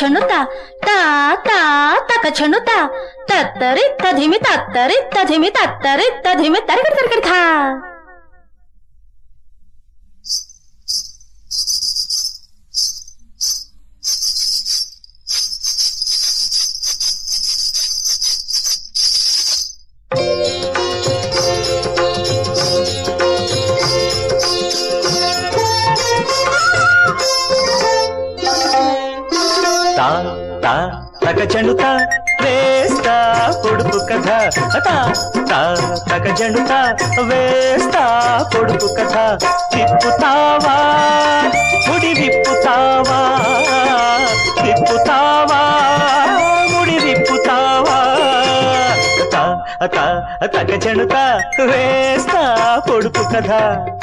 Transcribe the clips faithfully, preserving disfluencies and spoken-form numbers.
చెండుతా తా తా తక చెండుతా తత్తరి తధిమి తత్తరి తధిమి తత్తరి తధిమి తరగడి తరగడి థా. తక చెండుతా వేస్తా పొడుపు కథ తా తక చెండుతా వేస్తా పొడుపు కథ. తిప్పుతావా ముడి విప్పుతావా తిప్పుతావా ముడి విప్పుతావా తక చెండుతా వేస్తా పొడుపు కథ.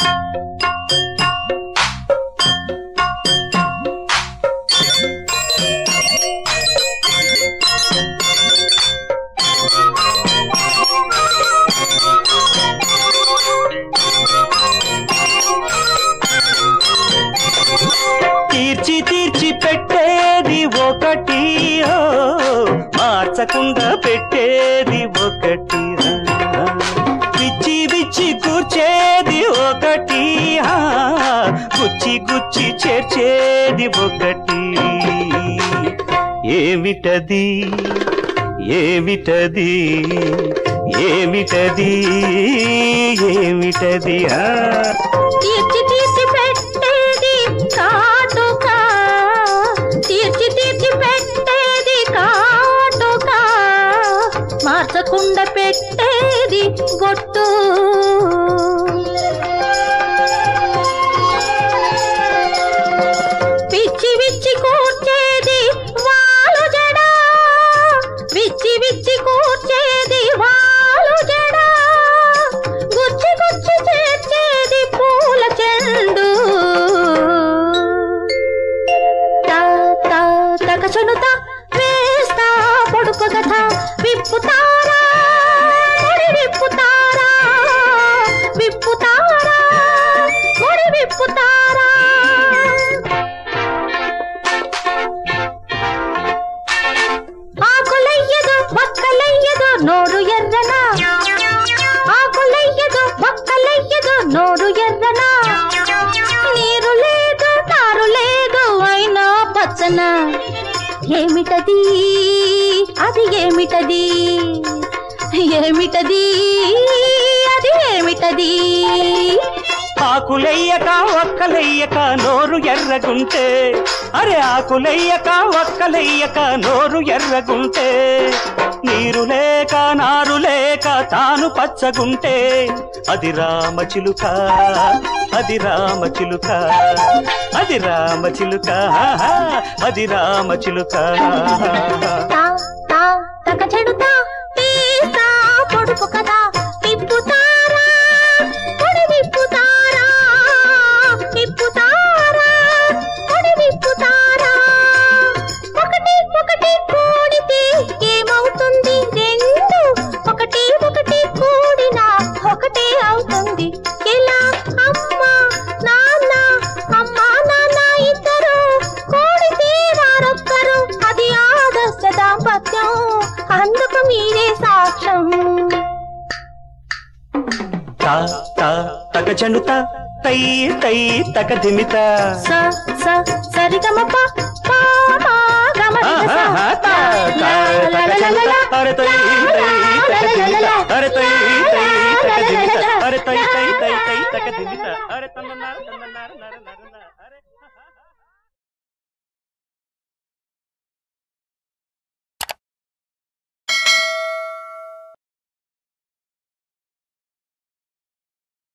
తీర్చి తీర్చి పెట్టేది ఒకటి మార్చకుండా పెట్టేది ఒకటి విచ్చి విచ్చి కూర్చేది ఒకటి గుచ్చి గుచ్చి చేర్చేది ఒకటి. ఏమిటది ఏమిటది ఏమిటది ఏమిటది తీర్చి తీర్చి పెట్టేది కాటుక తీర్చి తీర్చి పెట్టేది కాటుక మార్చకుండా పెట్టేది బొట్టు. విచ్చి విచ్చి కూర్చేది వాలు జడ విచ్చి విచ్చి కూర్చేది వాలు జడ గుచ్చి గుచ్చి చేర్చేది పూల చెండు. తక చెండుతా వేస్తా పొడుపు కథ. విప్పుతారా ముడి విప్పుతారా విప్పుతారా ముడి విప్పుతారా. ఆకులయ్యదు ఒక్కలయ్యదు నోరు ఎర్రనా ఆకులయ్యదు ఒక్కలయ్యదు నోరు ఎర్రనా. నీరు లేదు తారు లేదు అయినా పచ్చన. ఏమిటది అది ఏమిటది ఏమిటది అది ఏమిటది. ఆకులయ్యక ఒక్కలయ్యక నోరు ఎర్రగుంటే అరే ఆకులయ్యక ఒక్కలయ్యక నోరు ఎర్రగుంటే నీరు లేక నారు లేక తాను పచ్చగుంటే అది రామచిలుక అది రామచిలుక అది రామచిలుక అది రామచిలుక. తక చెడుతా తీస్తా పొడుపు కథ. విప్పుతారా పొడి విప్పుతారా విప్పుతారా పొడి విప్పుతారా. ఒకటి ఒకటి కూడితే ఏమవుతుంది రెండు ఒకటి ఒకటి కూడినా ఒకటే అవుతుంది. ఇలా అమ్మ నాన్న అమ్మ నాన్న ఇద్దరు కూడితే వారొక్కరు అది ఆదర్శ దాంపత్యం. అందుకు మీరే సాక్ష్యం. తక చెండుతా తై తై తక ధిమిత స స సరిగమప పామా గమరిక స. అరే తై తై తక ధిమిత అరే తై తై తక ధిమిత అరే తై తై తై తై తక ధిమిత అరే తన్నన్నారు తన్నన్నారు నర నర.